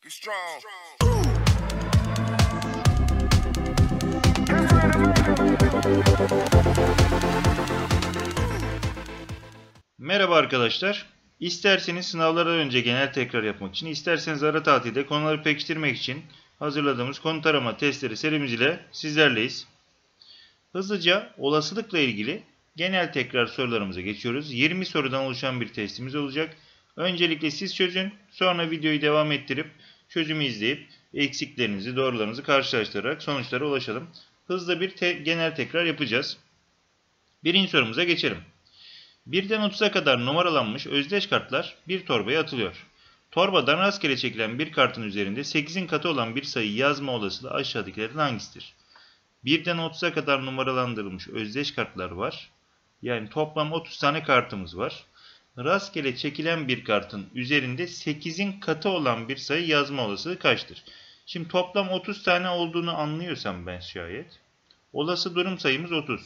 Merhaba arkadaşlar. İsterseniz sınavlardan önce genel tekrar yapmak için, isterseniz ara tatilde konuları pekiştirmek için hazırladığımız konu tarama testleri serimiz ile sizlerleyiz. Hızlıca olasılıkla ilgili genel tekrar sorularımıza geçiyoruz. 20 sorudan oluşan bir testimiz olacak. Öncelikle siz çözün, sonra videoyu devam ettirip çözümü izleyip eksiklerinizi, doğrularınızı karşılaştırarak sonuçlara ulaşalım. Hızlı bir genel tekrar yapacağız. Birinci sorumuza geçelim. 1'den 30'a kadar numaralanmış özdeş kartlar bir torbaya atılıyor. Torbadan rastgele çekilen bir kartın üzerinde 8'in katı olan bir sayı yazma olasılığı aşağıdakilerden hangisidir? 1'den 30'a kadar numaralandırılmış özdeş kartlar var. Yani toplam 30 tane kartımız var. Rastgele çekilen bir kartın üzerinde 8'in katı olan bir sayı yazma olasılığı kaçtır? Şimdi toplam 30 tane olduğunu anlıyorsam ben şayet. Olası durum sayımız 30.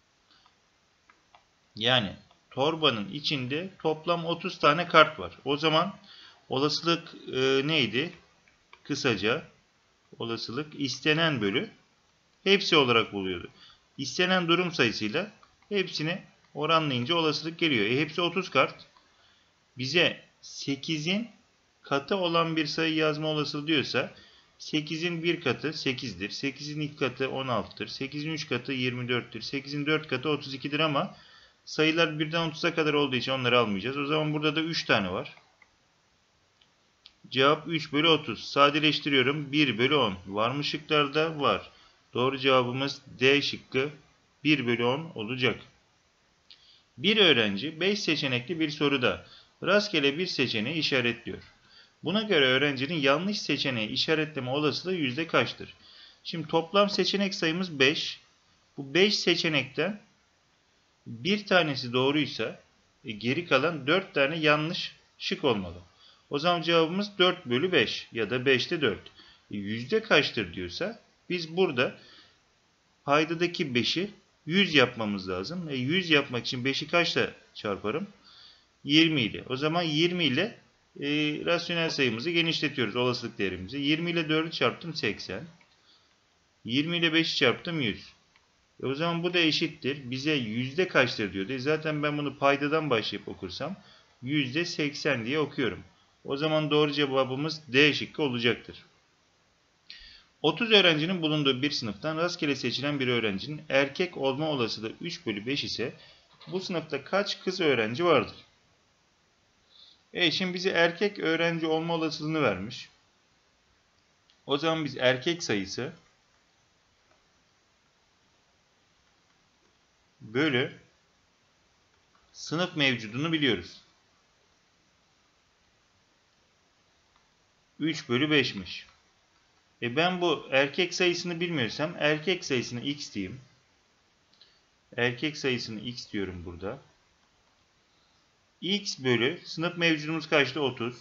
Yani torbanın içinde toplam 30 tane kart var. O zaman olasılık neydi? Kısaca olasılık istenen bölü hepsi olarak buluyordu. İstenen durum sayısıyla hepsini oranlayınca olasılık geliyor. Hepsi 30 kart. Bize 8'in katı olan bir sayı yazma olasılığı diyorsa 8'in bir katı 8'dir. 8'in iki katı 16'tır. 8'in 3 katı 24'tür. 8'in 4 katı 32'dir ama sayılar 1'den 30'a kadar olduğu için onları almayacağız. O zaman burada da 3 tane var. Cevap 3 bölü 30. Sadeleştiriyorum. 1 bölü 10. Var mı şıklarda? Var. Doğru cevabımız D şıkkı 1 bölü 10 olacak. Bir öğrenci 5 seçenekli bir soruda rastgele bir seçeneği işaretliyor. Buna göre öğrencinin yanlış seçeneği işaretleme olasılığı yüzde kaçtır? Şimdi toplam seçenek sayımız 5. Bu 5 seçenekten bir tanesi doğruysa geri kalan 4 tane yanlış şık olmalı. O zaman cevabımız 4 bölü 5 ya da 5'te 4. Yüzde kaçtır diyorsa biz burada paydadaki 5'i 100 yapmamız lazım. 100 yapmak için 5'i kaçla çarparım? 20 ile. O zaman 20 ile rasyonel sayımızı genişletiyoruz, olasılık değerimizi. 20 ile 4'ü çarptım 80. 20 ile 5'i çarptım 100. O zaman bu da eşittir. Bize yüzde kaçtır diyordu. Zaten ben bunu paydadan başlayıp okursam yüzde 80 diye okuyorum. O zaman doğru cevabımız D şıkkı olacaktır. 30 öğrencinin bulunduğu bir sınıftan rastgele seçilen bir öğrencinin erkek olma olasılığı 3 bölü 5 ise bu sınıfta kaç kız öğrenci vardır? Şimdi bize erkek öğrenci olma olasılığını vermiş. O zaman biz erkek sayısı bölü sınıf mevcudunu biliyoruz. 3 bölü 5'miş. Ben bu erkek sayısını bilmiyorsam erkek sayısını x diyeyim. Erkek sayısını x diyorum burada. X bölü sınıf mevcudumuz kaçtı? 30.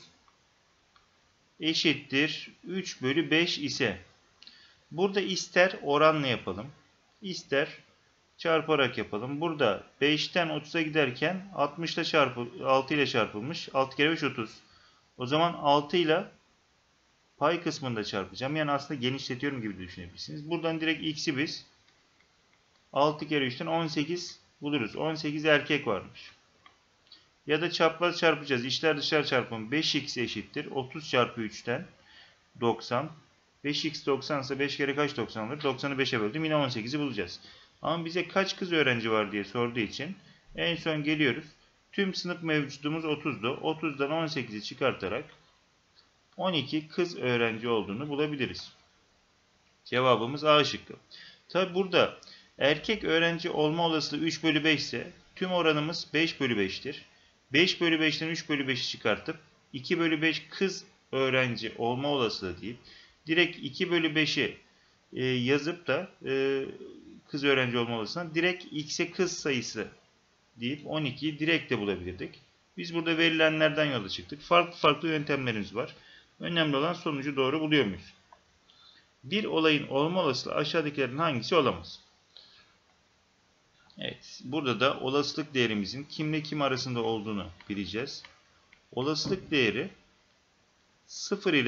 Eşittir 3 bölü 5 ise burada ister oranla yapalım, ister çarparak yapalım. Burada 5'ten 30'a giderken 60 ile 6 ile çarpılmış. 6 kere 5 30. O zaman 6 ile pay kısmında çarpacağım. Yani aslında genişletiyorum gibi düşünebilirsiniz. Buradan direkt x'i biz 6 kere 3'ten 18 buluruz. 18 erkek varmış. Ya da çapraz çarpacağız. İçler dışlar çarpımı 5x eşittir. 30 çarpı 3'ten 90. 5x 90 ise 5 kere kaç 90 olur? 90'ı 5'e böldüm. Yine 18'i bulacağız. Ama bize kaç kız öğrenci var diye sorduğu için en son geliyoruz. Tüm sınıf mevcudumuz 30'du. 30'dan 18'i çıkartarak 12 kız öğrenci olduğunu bulabiliriz. Cevabımız A şıkkı. Tabi burada erkek öğrenci olma olasılığı 3 bölü 5 ise tüm oranımız 5 bölü 5'tir. 5 bölü 5'ten 3 bölü 5'i çıkartıp 2 bölü 5 kız öğrenci olma olasılığı deyip direkt 2 bölü 5'i yazıp da kız öğrenci olma olasılığından direkt x'e kız sayısı deyip 12'yi direkt de bulabilirdik. Biz burada verilenlerden yola çıktık. Farklı yöntemlerimiz var. Önemli olan sonucu doğru buluyor muyuz? Bir olayın olma olasılığı aşağıdakilerin hangisi olamaz? Evet, burada da olasılık değerimizin kimle kim arasında olduğunu bileceğiz. Olasılık değeri 0 ile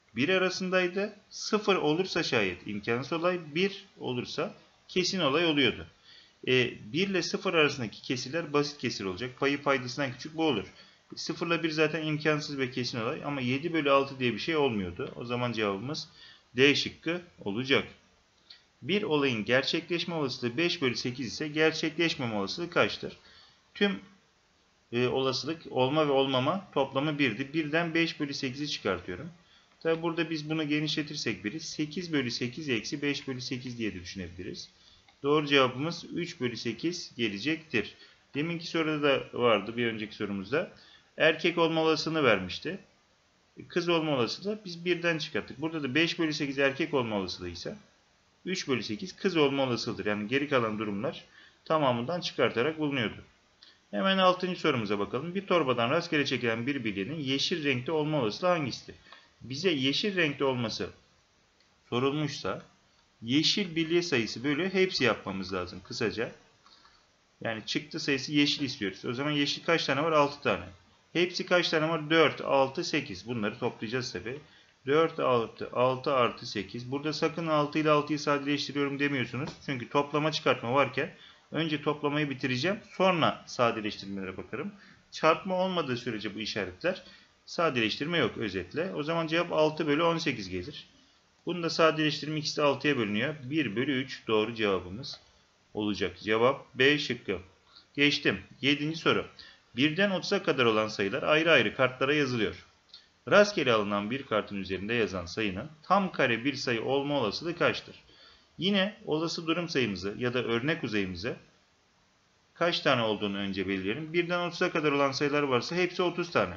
1 arasındaydı. 0 olursa şayet imkansız olay, 1 olursa kesin olay oluyordu. 1 ile 0 arasındaki kesirler basit kesir olacak. Payı paydasından küçük bu olur. 0 ile 1 zaten imkansız ve kesin olay ama 7 bölü 6 diye bir şey olmuyordu. O zaman cevabımız D şıkkı olacak. Bir olayın gerçekleşme olasılığı 5 bölü 8 ise gerçekleşmeme olasılığı kaçtır? Tüm olasılık olma ve olmama toplamı 1'di. 1'den 5 bölü 8'i çıkartıyorum. Tabi burada biz bunu genişletirsek biri 8 bölü 8 eksi 5 bölü 8 diye de düşünebiliriz. Doğru cevabımız 3 bölü 8 gelecektir. Deminki soruda da vardı, bir önceki sorumuzda. Erkek olma olasılığını vermişti. Kız olma olasılığı biz 1'den çıkarttık. Burada da 5 bölü 8 erkek olma olasılığı ise 3 bölü 8 kız olma olasılığıdır. Yani geri kalan durumlar tamamından çıkartarak bulunuyordu. Hemen 6. sorumuza bakalım. Bir torbadan rastgele çekilen bir bilyenin yeşil renkte olma olasılığı hangisidir? Bize yeşil renkte olması sorulmuşsa yeşil bilye sayısı bölü hepsi yapmamız lazım kısaca. Yani çıktı sayısı yeşil istiyoruz. O zaman yeşil kaç tane var? 6 tane. Hepsi kaç tane var? 4, 6, 8. Bunları toplayacağız tabi. 4 6, 6 artı 8. Burada sakın 6 ile 6'yı sadeleştiriyorum demiyorsunuz. Çünkü toplama çıkartma varken önce toplamayı bitireceğim. Sonra sadeleştirmelere bakarım. Çarpma olmadığı sürece bu işaretler sadeleştirme yok özetle. O zaman cevap 6 bölü 18 gelir. Bunu da sadeleştirme ikisi de 6'ya bölünüyor. 1 bölü 3 doğru cevabımız olacak. Cevap B şıkkı. Geçtim. 7. soru. 1'den 30'a kadar olan sayılar ayrı ayrı kartlara yazılıyor. Rastgele alınan bir kartın üzerinde yazan sayının tam kare bir sayı olma olasılığı kaçtır? Yine olası durum sayımızı ya da örnek uzayımızı kaç tane olduğunu önce belirleyelim. 1'den 30'a kadar olan sayılar varsa hepsi 30 tane.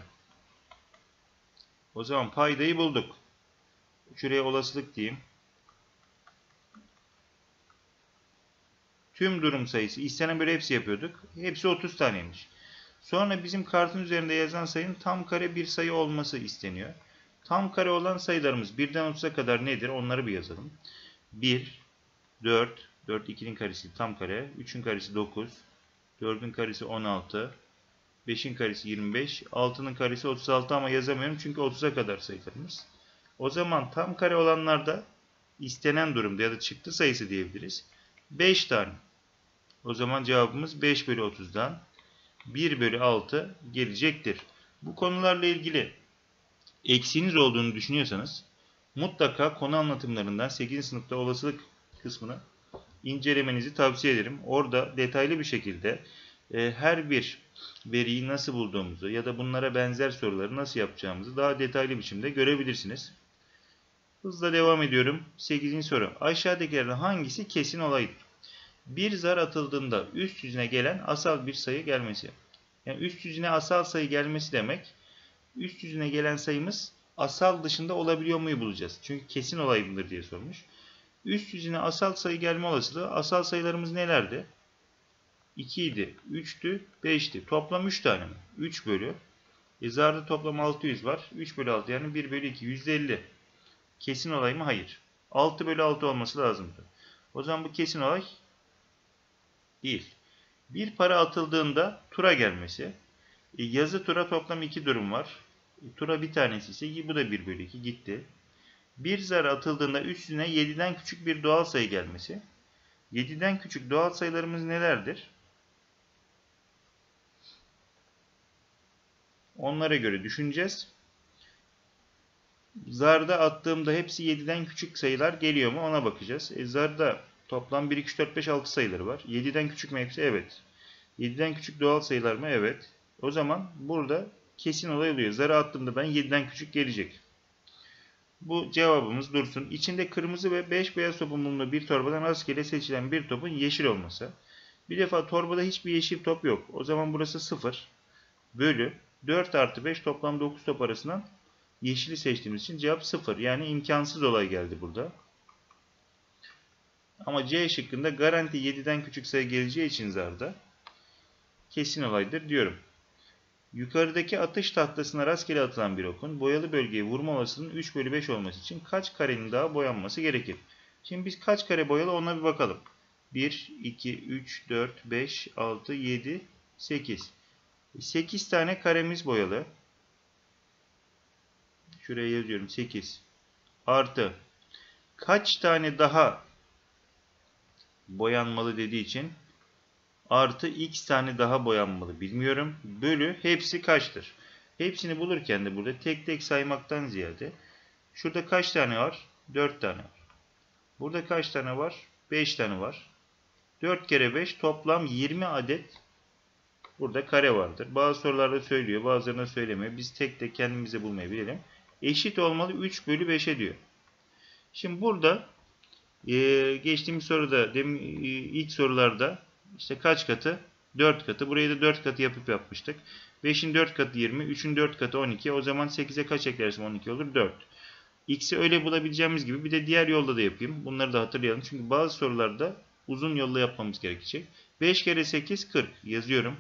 O zaman paydayı bulduk. Şuraya olasılık diyeyim. Tüm durum sayısı istenen böyle hepsi yapıyorduk. Hepsi 30 taneymiş. Sonra bizim kartın üzerinde yazan sayının tam kare bir sayı olması isteniyor. Tam kare olan sayılarımız 1'den 30'a kadar nedir? Onları bir yazalım. 1, 4, 4 2'nin karesi tam kare, 3'ün karesi 9, 4'ün karesi 16, 5'in karesi 25, 6'nın karesi 36 ama yazamıyorum çünkü 30'a kadar sayılarımız. O zaman tam kare olanlarda istenen durumda ya da çıktı sayısı diyebiliriz. 5 tane. O zaman cevabımız 5 bölü 30'dan 1 bölü 6 gelecektir. Bu konularla ilgili eksiğiniz olduğunu düşünüyorsanız mutlaka konu anlatımlarından 8. sınıfta olasılık kısmını incelemenizi tavsiye ederim. Orada detaylı bir şekilde her bir veriyi nasıl bulduğumuzu ya da bunlara benzer soruları nasıl yapacağımızı daha detaylı biçimde görebilirsiniz. Hızla devam ediyorum. 8. soru. Aşağıdakilerden hangisi kesin olaydır? Bir zar atıldığında üst yüzüne gelen asal bir sayı gelmesi. Yani üst yüzüne asal sayı gelmesi demek, üst yüzüne gelen sayımız asal dışında olabiliyor muyu bulacağız. Çünkü kesin olay mıdır diye sormuş. Üst yüzüne asal sayı gelme olasılığı, asal sayılarımız nelerdi? 2 idi, 3'tü, 5'ti. Toplam 3 tane mi? 3 bölü. Zarda toplam 600 var. 3 bölü 6 yani 1 bölü 2. %50. Kesin olay mı? Hayır. 6 bölü 6 olması lazımdı. O zaman bu kesin olay değil. Bir para atıldığında tura gelmesi. Yazı tura toplam 2 durum var. Tura bir tanesi ise bu da 1 bölü 2 gitti. Bir zar atıldığında üstüne 7'den küçük bir doğal sayı gelmesi. 7'den küçük doğal sayılarımız nelerdir? Onlara göre düşüneceğiz. Zarda attığımda hepsi 7'den küçük sayılar geliyor mu ona bakacağız. Zarda toplam 1, 2, 3, 4, 5, 6 sayıları var. 7'den küçük mü hepsi? Evet. 7'den küçük doğal sayılar mı? Evet. O zaman burada kesin olay oluyor. Zarı attığımda ben 7'den küçük gelecek. Bu cevabımız dursun. İçinde kırmızı ve 5 beyaz topun bulunduğu bir torbadan rastgele seçilen bir topun yeşil olması. Bir defa torbada hiçbir yeşil top yok. O zaman burası 0 bölü 4 artı 5 toplam 9 top arasından yeşili seçtiğimiz için cevap 0. Yani imkansız olay geldi burada. Ama C şıkkında garanti 7'den küçük sayı geleceği için zarda kesin olaydır diyorum. Yukarıdaki atış tahtasına rastgele atılan bir okun boyalı bölgeye vurma olasılığının 3 bölü 5 olması için kaç karenin daha boyanması gerekir? Şimdi biz kaç kare boyalı ona bir bakalım. 1, 2, 3, 4, 5, 6, 7, 8. 8 tane karemiz boyalı. Şuraya yazıyorum 8. artı kaç tane daha boyanmalı dediği için artı x tane daha boyanmalı bilmiyorum. Bölü hepsi kaçtır? Hepsini bulurken de burada tek tek saymaktan ziyade şurada kaç tane var? 4 tane var. Burada kaç tane var? 5 tane var. 4 kere 5 toplam 20 adet burada kare vardır. Bazı sorularda söylüyor, bazılarında söylemiyor. Biz tek tek kendimize bulmayı bilelim. Eşit olmalı 3 bölü 5'e diyor. Şimdi burada geçtiğimiz soruda, ilk sorularda işte kaç katı? 4 katı. Burayı da 4 katı yapmıştık. 5'in 4 katı 20, 3'ün 4 katı 12. O zaman 8'e kaç eklersem 12 olur? 4. X'i öyle bulabileceğimiz gibi bir de diğer yolda da yapayım. Bunları da hatırlayalım. Çünkü bazı sorularda uzun yolla yapmamız gerekecek. 5 kere 8 40 yazıyorum.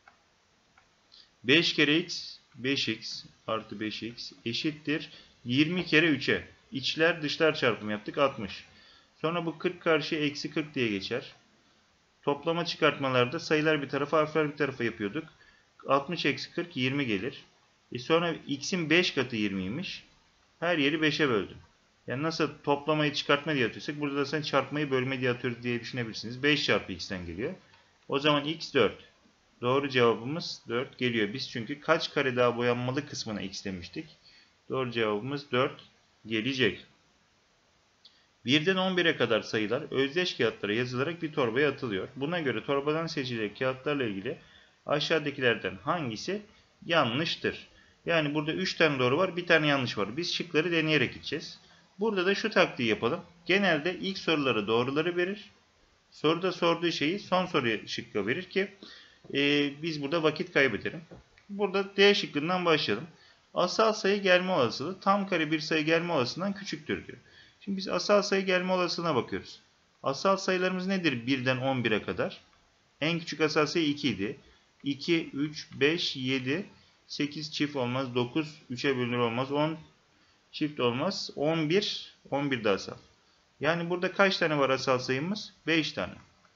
5 kere x 5x artı 5x eşittir 20 kere 3'e. İçler dışlar çarpımı yaptık 60. Sonra bu 40 karşıya eksi 40 diye geçer. Toplama çıkartmalarda sayılar bir tarafa harfler bir tarafa yapıyorduk. 60 eksi 40 20 gelir. Sonra x'in 5 katı 20'ymiş. Her yeri 5'e böldüm. Yani nasıl toplamayı çıkartma diye atıyorsak burada da sen çarpmayı bölme diye atıyoruz diye düşünebilirsiniz. 5 çarpı x'ten geliyor. O zaman x 4. Doğru cevabımız 4 geliyor. Biz çünkü kaç kare daha boyanmalı kısmına x demiştik. Doğru cevabımız 4 gelecek. 1'den 11'e kadar sayılar özdeş kağıtlara yazılarak bir torbaya atılıyor. Buna göre torbadan seçilecek kağıtlarla ilgili aşağıdakilerden hangisi yanlıştır? Yani burada 3 tane doğru var, bir tane yanlış var. Biz şıkları deneyerek gideceğiz. Burada da şu taktiği yapalım. Genelde ilk soruları doğruları verir. Soruda sorduğu şeyi son soruya şıkka verir ki biz burada vakit kaybedelim. Burada D şıkkından başlayalım. Asal sayı gelme olasılığı tam kare bir sayı gelme olasılığından küçüktür diyor. Şimdi biz asal sayı gelme olasılığına bakıyoruz. Asal sayılarımız nedir 1'den 11'e kadar? En küçük asal sayı 2 idi. 2, 3, 5, 7, 8 çift olmaz. 9, 3'e bölünür olmaz. 10 çift olmaz. 11, 11 de asal. Yani burada kaç tane var asal sayımız? 5 tane.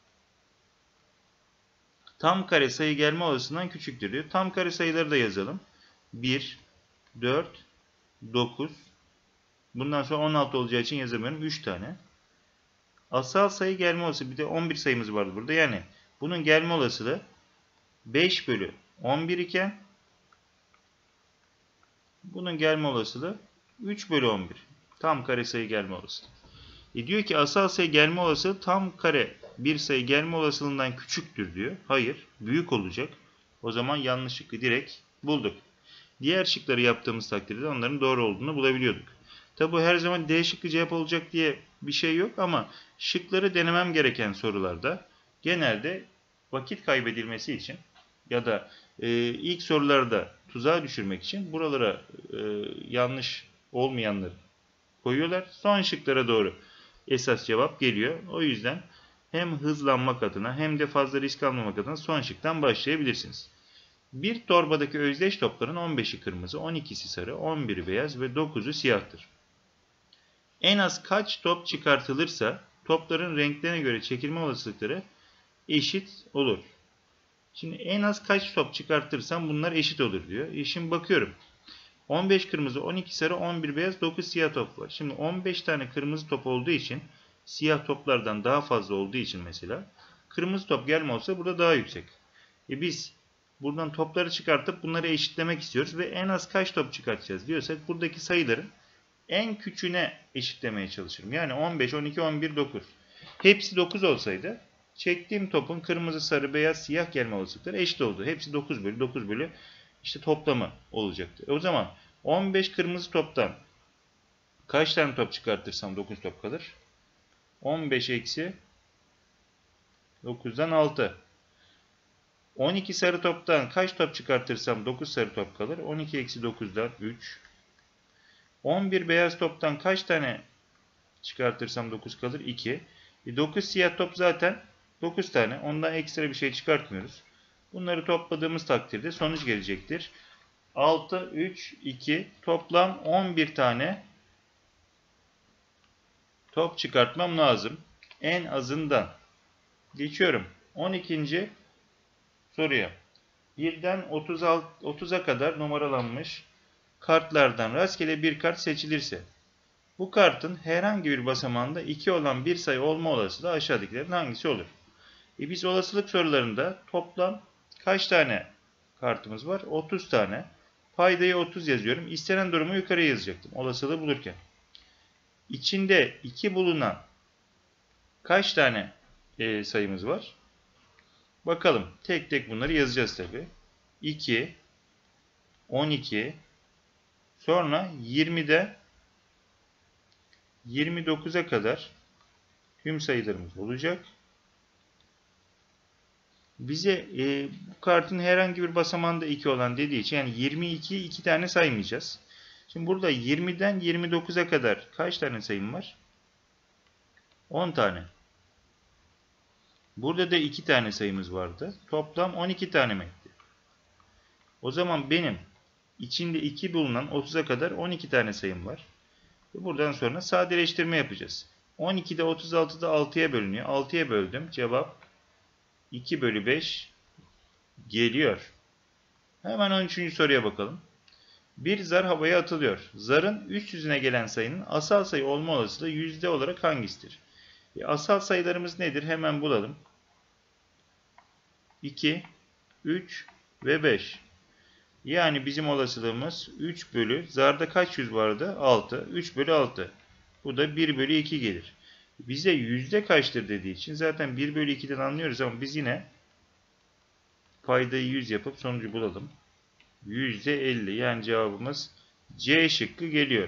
Tam kare sayı gelme olasılığından küçüktür diyor. Tam kare sayıları da yazalım. 1, 4, 9. Bundan sonra 16 olacağı için yazamıyorum. 3 tane. Asal sayı gelme olasılığı. Bir de 11 sayımız vardı burada. Yani bunun gelme olasılığı 5 bölü 11 iken bunun gelme olasılığı 3 bölü 11. Tam kare sayı gelme olasılığı. Diyor ki asal sayı gelme olasılığı tam kare bir sayı gelme olasılığından küçüktür diyor. Hayır. Büyük olacak. O zaman yanlış şıkkı direkt bulduk. Diğer şıkları yaptığımız takdirde onların doğru olduğunu bulabiliyorduk. Tabi bu her zaman D şıkkı cevap olacak diye bir şey yok ama şıkları denemem gereken sorularda genelde vakit kaybedilmesi için ya da ilk sorularda tuzağa düşürmek için buralara yanlış olmayanları koyuyorlar. Son şıklara doğru esas cevap geliyor. O yüzden hem hızlanmak adına hem de fazla risk almamak adına son şıktan başlayabilirsiniz. Bir torbadaki özdeş topların 15'i kırmızı, 12'si sarı, 11'i beyaz ve 9'u siyahtır. En az kaç top çıkartılırsa topların renklerine göre çekilme olasılıkları eşit olur. Şimdi en az kaç top çıkartırsam bunlar eşit olur diyor. Şimdi bakıyorum. 15 kırmızı, 12 sarı, 11 beyaz, 9 siyah top var. Şimdi 15 tane kırmızı top olduğu için siyah toplardan daha fazla olduğu için mesela kırmızı top gelme olsa burada daha yüksek. Biz buradan topları çıkartıp bunları eşitlemek istiyoruz ve en az kaç top çıkartacağız diyorsak buradaki sayıların en küçüğüne eşitlemeye çalışırım. Yani 15, 12, 11, 9. Hepsi 9 olsaydı çektiğim topun kırmızı, sarı, beyaz, siyah gelme olasılıkları eşit oldu. Hepsi 9 bölü 9 bölü işte toplamı olacaktı. O zaman 15 kırmızı toptan kaç tane top çıkartırsam 9 top kalır? 15 eksi 9'dan 6. 12 sarı toptan kaç top çıkartırsam 9 sarı top kalır? 12 eksi 9'dan 3. 11 beyaz toptan kaç tane çıkartırsam 9 kalır? 2. 9 siyah top zaten 9 tane. Ondan ekstra bir şey çıkartmıyoruz. Bunları topladığımız takdirde sonuç gelecektir. 6, 3, 2 toplam 11 tane top çıkartmam lazım. En azından. Geçiyorum. 12. soruya. 1'den 30'a kadar numaralanmış kartlardan rastgele bir kart seçilirse Bu kartın herhangi bir basamağında 2 olan bir sayı olma olasılığı aşağıdakilerin hangisi olur? Biz olasılık sorularında toplam kaç tane kartımız var? 30 tane. Paydayı 30 yazıyorum. İstenen durumu yukarıya yazacaktım olasılığı bulurken. İçinde 2 bulunan kaç tane sayımız var? Bakalım. Tek tek bunları yazacağız tabi. 2, 12, sonra 20'de 29'a kadar tüm sayılarımız olacak. Bize bu kartın herhangi bir basamağında 2 olan dediği için yani 22'yi 2 tane saymayacağız. Şimdi burada 20'den 29'a kadar kaç tane sayım var? 10 tane. Burada da 2 tane sayımız vardı. Toplam 12 tane mi etti? O zaman benim içinde 2 bulunan 30'a kadar 12 tane sayım var. Ve buradan sonra sadeleştirme yapacağız. 12'de 36'da 6'ya bölünüyor. 6'ya böldüm. Cevap 2 bölü 5 geliyor. Hemen 13. soruya bakalım. Bir zar havaya atılıyor. Zarın üst yüzüne gelen sayının asal sayı olma olasılığı yüzde olarak hangisidir? Asal sayılarımız nedir? Hemen bulalım. 2, 3 ve 5. Yani bizim olasılığımız 3 bölü, zarda kaç yüz vardı? 6. 3 bölü 6. Bu da 1 bölü 2 gelir. Bize yüzde kaçtır dediği için zaten 1 bölü 2'den anlıyoruz ama biz yine paydayı 100 yapıp sonucu bulalım. %50, yani cevabımız C şıkkı geliyor.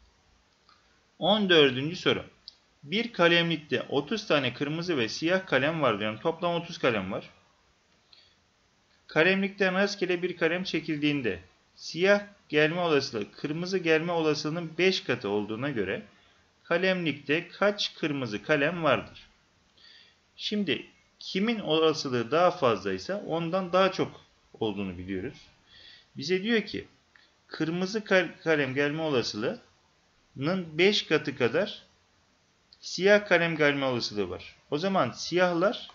14. soru. Bir kalemlikte 30 tane kırmızı ve siyah kalem var. Yani toplam 30 kalem var. Kalemlikten rastgele bir kalem çekildiğinde siyah gelme olasılığı kırmızı gelme olasılığının 5 katı olduğuna göre kalemlikte kaç kırmızı kalem vardır? Şimdi kimin olasılığı daha fazlaysa ondan daha çok olduğunu biliyoruz. Bize diyor ki kırmızı kalem gelme olasılığının 5 katı kadar siyah kalem gelme olasılığı var. O zaman siyahlar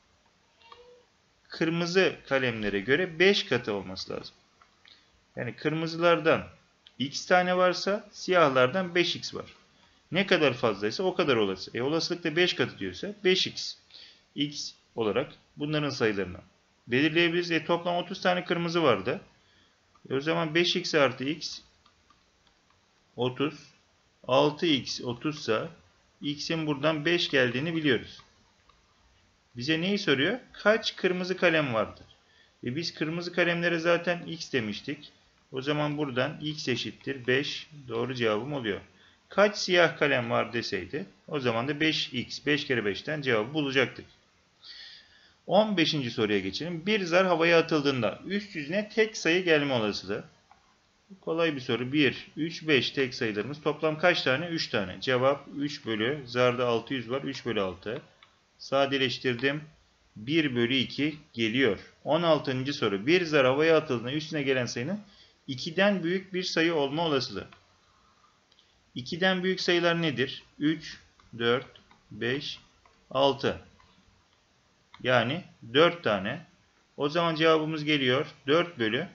kırmızı kalemlere göre 5 katı olması lazım. Yani kırmızılardan x tane varsa siyahlardan 5x var. Ne kadar fazlaysa o kadar olası. Olasılık da 5 katı diyorsa 5x. X olarak bunların sayılarını belirleyebiliriz. Toplam 30 tane kırmızı vardı. O zaman 5x artı x 30. 6x 30 ise x'in buradan 5 geldiğini biliyoruz. Bize neyi soruyor? Kaç kırmızı kalem vardır? Biz kırmızı kalemlere zaten x demiştik. O zaman buradan x eşittir 5 doğru cevabım oluyor. Kaç siyah kalem var deseydi o zaman da 5x. 5 kere 5'ten cevabı bulacaktık. 15. soruya geçelim. Bir zar havaya atıldığında üst yüzüne tek sayı gelme olasılığı. Kolay bir soru. 1, 3, 5 tek sayılarımız. Toplam kaç tane? 3 tane. Cevap 3 bölü. Zarda 600 var. 3 bölü 6. Sadeleştirdim. 1 bölü 2 geliyor. 16. soru. Bir zar havaya atıldığında üstüne gelen sayının 2'den büyük bir sayı olma olasılığı. 2'den büyük sayılar nedir? 3, 4, 5, 6. Yani 4 tane. O zaman cevabımız geliyor. 4 bölü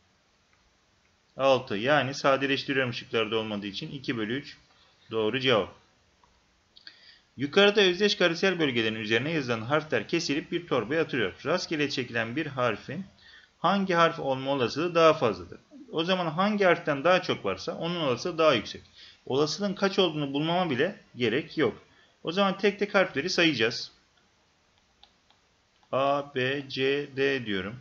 6. Yani sadeleştiriyorum şıklarda olmadığı için 2 bölü 3 doğru cevap. Yukarıda özdeş karesel bölgelerin üzerine yazılan harfler kesilip bir torbaya atılıyor. Rastgele çekilen bir harfin hangi harf olma olasılığı daha fazladır? O zaman hangi harften daha çok varsa onun olasılığı daha yüksek. Olasılığın kaç olduğunu bulmama bile gerek yok. O zaman tek tek harfleri sayacağız. A, B, C, D diyorum.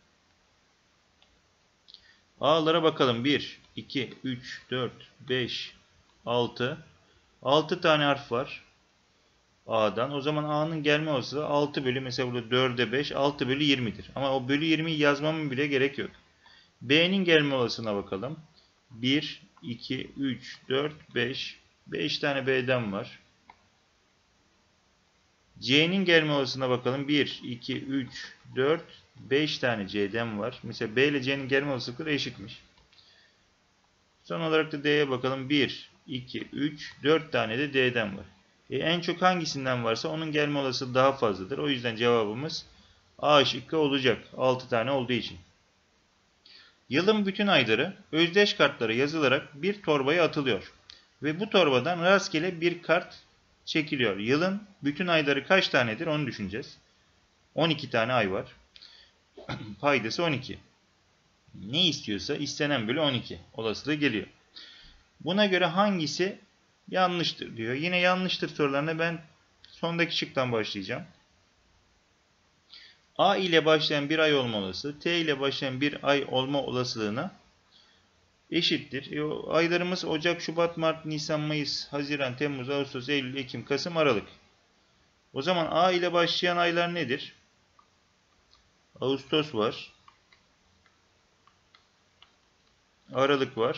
A'lara bakalım. 1, 2, 3, 4, 5, 6. 6 tane harf var A'dan. O zaman A'nın gelme olasılığı 6 bölü, mesela burada 4'e 5, 6 bölü 20'dir. Ama o bölü 20'yi yazmamın bile gerek yok. B'nin gelme olasılığına bakalım. 1, 2, 3, 4, 5. 5 tane B'den var. C'nin gelme olasılığına bakalım. 1, 2, 3, 4, 5 tane C'den var. Mesela B ile C'nin gelme olasılıkları eşitmiş. Son olarak da D'ye bakalım. 1, 2, 3, 4 tane de D'den var. En çok hangisinden varsa onun gelme olasılığı daha fazladır. O yüzden cevabımız A şıkkı olacak. 6 tane olduğu için. Yılın bütün ayları özdeş kartlara yazılarak bir torbaya atılıyor. Ve bu torbadan rastgele bir kart çekiliyor. Yılın bütün ayları kaç tanedir onu düşüneceğiz. 12 tane ay var. Paydası 12. Ne istiyorsa istenen bölü 12 olasılığı geliyor. Buna göre hangisi yanlıştır diyor. Yine yanlıştır sorularına ben sondaki şıktan başlayacağım. A ile başlayan bir ay olma olasılığı T ile başlayan bir ay olma olasılığına eşittir. Aylarımız Ocak, Şubat, Mart, Nisan, Mayıs, Haziran, Temmuz, Ağustos, Eylül, Ekim, Kasım, Aralık. O zaman A ile başlayan aylar nedir? Ağustos var. Aralık var.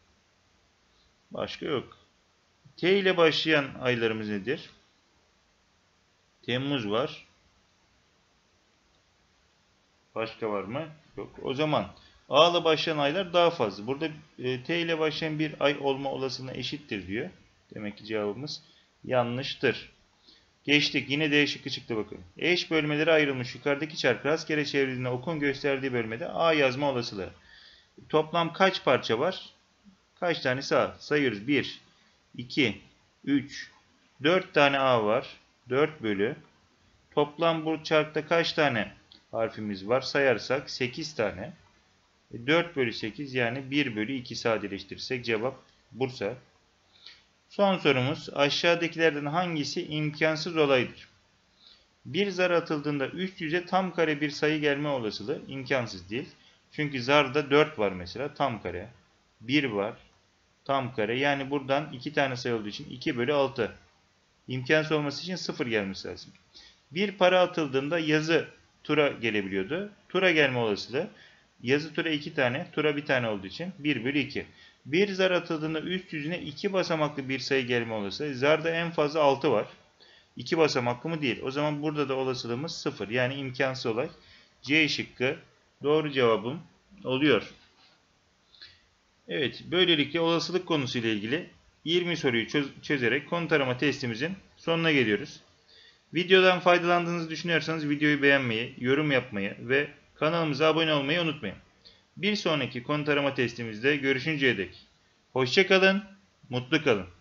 Başka yok. T ile başlayan aylarımız nedir? Temmuz var. Başka var mı? Yok. O zaman A ile başlayan aylar daha fazla. Burada T ile başlayan bir ay olma olasılığına eşittir diyor. Demek ki cevabımız yanlıştır. Geçtik. Yine D şıkkı çıktı bakın. Eş bölmelere ayrılmış yukarıdaki çark rastgele çevrildiğinde okun gösterdiği bölmede A yazma olasılığı. Toplam kaç parça var? Kaç tanesi A? Sayıyoruz. 1, 2, 3, 4 tane A var. 4 bölü. Toplam bu çarkta kaç tane harfimiz var? Sayarsak 8 tane. 4 bölü 8 yani 1 bölü 2 sadeleştirirsek cevap Bursa. Son sorumuz aşağıdakilerden hangisi imkansız olaydır? Bir zar atıldığında üst yüze tam kare bir sayı gelme olasılığı imkansız değil. Çünkü zarda 4 var mesela tam kare. 1 var tam kare. Yani buradan 2 tane sayı olduğu için 2 bölü 6. İmkansız olması için 0 gelmesi lazım. Bir para atıldığında yazı tura gelebiliyordu. Tura gelme olasılığı yazı tura 2 tane, tura 1 tane olduğu için 1 bölü 2. Bir zar atıldığında üst yüzüne 2 basamaklı bir sayı gelme olasılığı. Zarda en fazla 6 var. 2 basamaklı mı değil. O zaman burada da olasılığımız 0. Yani imkansız olay. C şıkkı doğru cevabım oluyor. Evet, böylelikle olasılık konusuyla ilgili 20 soruyu çözerek konu tarama testimizin sonuna geliyoruz. Videodan faydalandığınızı düşünüyorsanız videoyu beğenmeyi, yorum yapmayı ve kanalımıza abone olmayı unutmayın. Bir sonraki konu tarama testimizde görüşünceye dek hoşça kalın, mutlu kalın.